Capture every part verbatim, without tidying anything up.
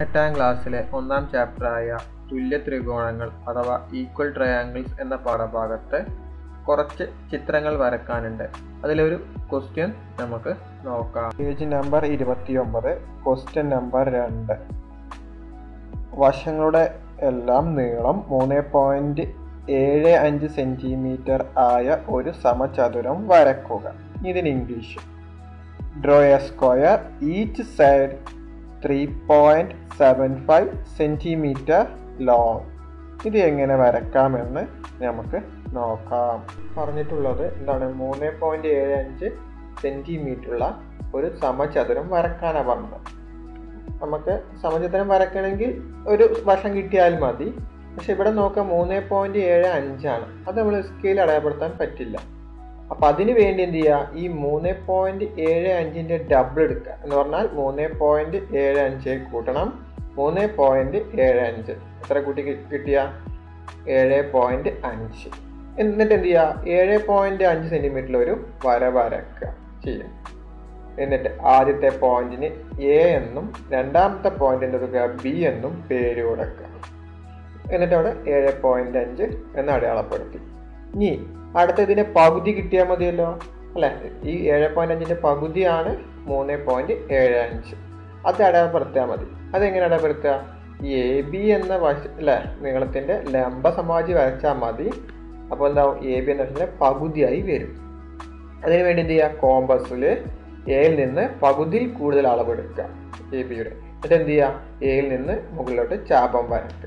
എട്ടാം ക്ലാസ്സിലെ ഒന്നാം ചാപ്റ്ററായ തുല്യ ത്രികോണങ്ങൾ അഥവാ ഈക്വൽ ട്രയാങ്കിൾസ് എന്ന പാഠഭാഗത്ത് കുറച്ച് ചിത്രങ്ങൾ വരക്കാനുണ്ട്. അതിലൊരു ക്വസ്റ്റ്യൻ നമുക്ക് നോക്കാം. പേജ് നമ്പർ ഇരുപത്തി ഒമ്പത്, ക്വസ്റ്റ്യൻ നമ്പർ രണ്ട്. വശങ്ങളുടെ എല്ലാം നീളം മൂന്ന് പോയിന്റ് ഏഴ് അഞ്ച് സെന്റിമീറ്റർ ആയ ഒരു സമചതുരം വരക്കുക. ഇതിന് English. Draw a square each side three point seven five centimetre long. ഇത് എങ്ങനെ വരക്കാമെന്ന് നമുക്ക് നോക്കാം. പറഞ്ഞിട്ടുള്ളത് എന്താണ്? മൂന്ന് പോയിന്റ് ഏഴ് അഞ്ച് സെന്റിമീറ്റർ ഉള്ള ഒരു സമചതുരം വരക്കാനാണ് പറഞ്ഞത്. നമുക്ക് സമചതുരം വരക്കണമെങ്കിൽ ഒരു വശം കിട്ടിയാൽ മതി. പക്ഷെ ഇവിടെ നോക്കാം, മൂന്ന് പോയിന്റ് ഏഴ് അഞ്ചാണ്. അത് നമ്മൾ സ്കെയിൽ അടയാളപ്പെടുത്താൻ പറ്റില്ല. അപ്പം അതിന് വേണ്ടി എന്ത് ചെയ്യുക? ഈ മൂന്ന് പോയിന്റ് ഏഴ് അഞ്ചിൻ്റെ ഡബിൾ എടുക്കുക. എന്ന് പറഞ്ഞാൽ മൂന്ന് പോയിന്റ് ഏഴ് അഞ്ച് കൂട്ടണം മൂന്ന് പോയിന്റ് ഏഴ് അഞ്ച്. എത്ര കൂട്ടി കിട്ടിയ? ഏഴ് പോയിന്റ് അഞ്ച്. എന്നിട്ട് എന്ത് ചെയ്യുക? ഏഴ് പോയിന്റ് അഞ്ച് സെന്റിമീറ്ററിൽ ഒരു വര വരക്കുക ചെയ്യും. എന്നിട്ട് ആദ്യത്തെ പോയിന്റിന് എ എന്നും രണ്ടാമത്തെ പോയിന്റിൻ്റെ തുക ബി എന്നും പേര് കൊടുക്കുക. എന്നിട്ട് അവിടെ ഏഴ് പോയിന്റ് അഞ്ച് എന്ന് അടയാളപ്പെടുത്തി. ഇനി അടുത്തതിന് പകുതി കിട്ടിയാൽ മതിയല്ലോ അല്ലെ? ഈ ഏഴ് പോയിന്റ് അഞ്ചിന്റെ പകുതിയാണ് മൂന്ന് പോയിന്റ് ഏഴ് അഞ്ച്. അത് അടയാളപ്പെടുത്തിയാൽ മതി. അതെങ്ങനെ അടയാളപ്പെടുത്തുക? എ ബി എന്ന വശ അല്ലെ നീളത്തിന്റെ ലംബ സമവാചി വരച്ചാൽ മതി. അപ്പോൾ എന്താവും? എ ബി എന്ന വശത്തിന്റെ പകുതിയായി വരും. അതിനു വേണ്ടി എന്ത് ചെയ്യുക? കോമ്പസിൽ എയിൽ നിന്ന് പകുതിയിൽ കൂടുതൽ അളവെടുക്കുക എ ബിയുടെ. എന്നിട്ട് എന്ത് ചെയ്യുക? എയിൽ നിന്ന് മുകളിലോട്ട് ചാപം വരയ്ക്കുക.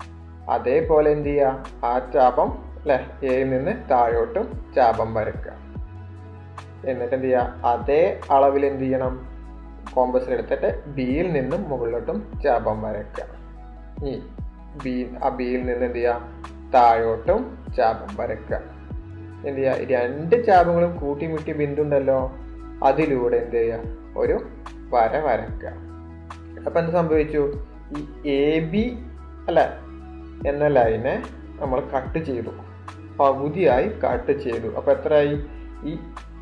അതേപോലെ എന്ത് ചെയ്യുക? ആ ചാപം അല്ലെ എയിൽ നിന്ന് താഴോട്ടും ചാപം വരയ്ക്കുക. എന്നിട്ട് എന്ത് ചെയ്യുക? അതേ അളവിൽ എന്ത് ചെയ്യണം? കോമ്പസിൽ എടുത്തിട്ട് ബിയിൽ നിന്നും മുകളിലോട്ടും ചാപം വരയ്ക്കുക. ഇനി ബി ആ ബിയിൽ നിന്ന് എന്ത് ചെയ്യുക? താഴോട്ടും ചാപം വരയ്ക്കുക. എന്ത് ചെയ്യുക? രണ്ട് ചാപങ്ങളും കൂട്ടിമുട്ടി ബിന്ദുണ്ടല്ലോ, അതിലൂടെ എന്ത് ചെയ്യുക? ഒരു വര വരയ്ക്കുക. അപ്പൊ എന്ത് സംഭവിച്ചു? ഈ എ ബി അല്ല എന്ന ലൈനെ നമ്മൾ കട്ട് ചെയ്തു, പകുതിയായി കട്ട് ചെയ്തു. അപ്പൊ എത്രയായി? ഈ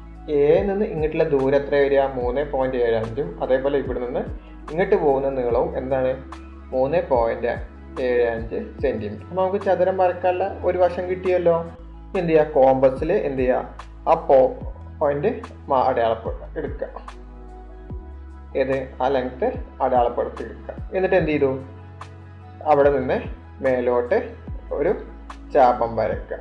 എ നിന്ന് ഇങ്ങോട്ടുള്ള ദൂരം എത്ര വരിക? മൂന്ന് പോയിന്റ് ഏഴ് അഞ്ചും അതേപോലെ ഇവിടെ നിന്ന് ഇങ്ങോട്ട് പോകുന്ന നീളവും എന്താണ്? മൂന്ന് പോയിന്റ് ഏഴ് അഞ്ച് സെന്റിമീറ്റർ. അപ്പൊ നമുക്ക് ചതുരം വരക്കാനുള്ള ഒരു വശം കിട്ടിയല്ലോ. എന്ത് ചെയ്യുക? കോമ്പസിൽ എന്ത് ചെയ്യുക? ആ പോയിന്റ് അടയാളപ്പെടുക എടുക്കുക. ഏത്? ആ ലെങ്ത് അടയാളപ്പെടുത്തി എടുക്കുക. എന്നിട്ട് എന്ത് ചെയ്തു? അവിടെ നിന്ന് മേലോട്ട് ഒരു ചാപം വരയ്ക്കുക.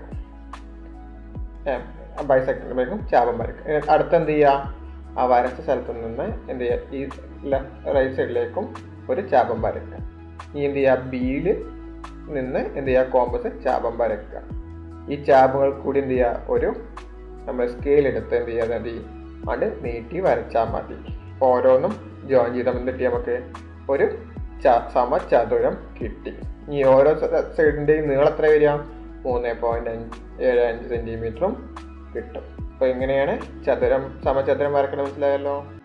ബൈസെക്ടറിലേക്കും ചാപം വരയ്ക്കുക. അടുത്ത് എന്ത് ചെയ്യുക? ആ വരച്ച സ്ഥലത്ത് നിന്ന് എന്ത് ചെയ്യുക? ഈ റൈറ്റ് സൈഡിലേക്കും ഒരു ചാപം വരയ്ക്കുക. ഈ എന്ത് ചെയ്യുക? ബിയിൽ നിന്ന് എന്ത് ചെയ്യുക? കോമ്പസ് ചാപം വരയ്ക്കുക. ഈ ചാപങ്ങൾ കൂടി എന്ത് ചെയ്യുക? ഒരു നമ്മൾ സ്കെയിൽ എടുത്ത് എന്ത് ചെയ്യുക? മതി അത് നീട്ടി വരച്ചാൽ മതി. ഓരോന്നും ജോയിൻ ചെയ്താൽ എന്നിട്ട് നമുക്ക് ഒരു സമചതുരം കിട്ടി. ഈ ഓരോ സൈഡിൻ്റെയും നീളം എത്ര വരിക? മൂന്ന് പോയിന്റ് അഞ്ച് ഏഴ് അഞ്ച് സെന്റിമീറ്ററും കിട്ടും. അപ്പൊ എങ്ങനെയാണ് ചതുരം സമചതുരം വരക്കണം? മനസ്സിലായല്ലോ.